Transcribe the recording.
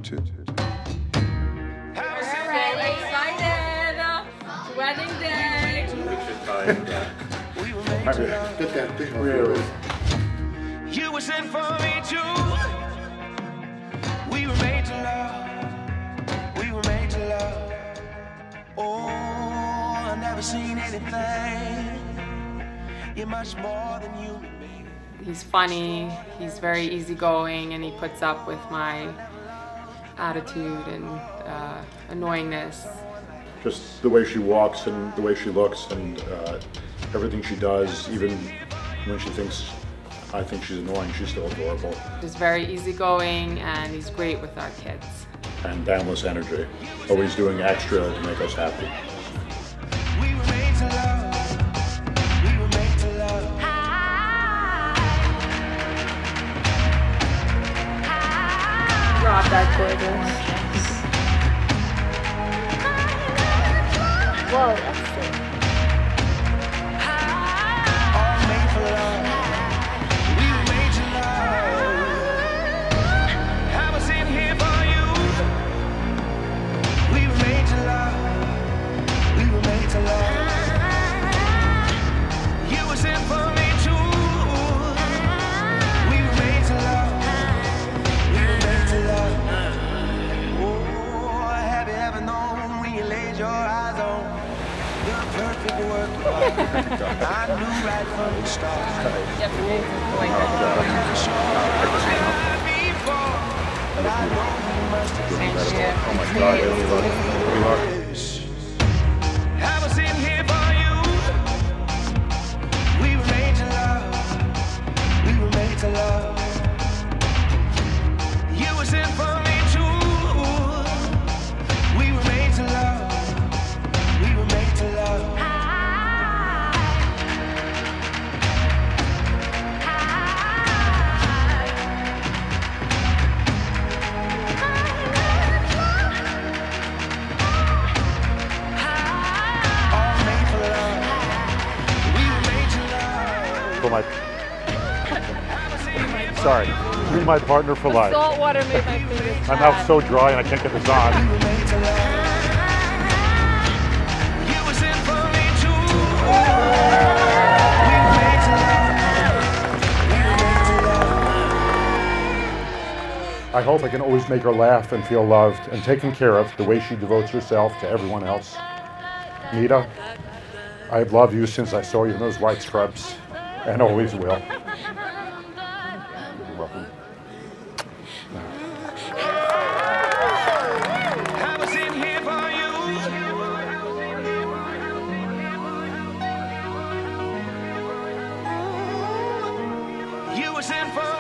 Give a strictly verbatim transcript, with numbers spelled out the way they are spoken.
attitude. Very excited! Wedding day! Get that thing really. You were sent for me too. We were made to love. We were made to love. Oh, I've never seen anything. You're much more than human, baby. He's funny, he's very easygoing, and he puts up with my attitude and uh, annoyingness. Just the way she walks and the way she looks and uh, everything she does, even when she thinks I think she's annoying, she's still adorable. He's very easygoing, and he's great with our kids. And boundless energy, always doing extra to make us happy. We were made to love. We were made to love. Rob, that's gorgeous. Whoa, that's sick. All made for love. We were made to love. I was in here for you. We were made to love. We were made to love. You was in for me too. We were made to love. We were made to love. Oh, have you ever known when you laid your eyes on the perfect work of art? I knew right from the start. But I know you must have seen Oh my God, I really love it. We are. I was in here for you. We were made to love. We were made to love. You was in for me too. We were made to love. We were made to love. All made for love. We were made to love. For my, sorry, you're my partner for life. Salt water made my fingers My mouth's so dry and I can't get this on. We were made to love. You was in for me too. We were made to love. We were made to love. I hope I can always make her laugh and feel loved and taken care of the way she devotes herself to everyone else. Nita, I've loved you since I saw you in those white scrubs, and always will. You're welcome. I was in here for you. You was in for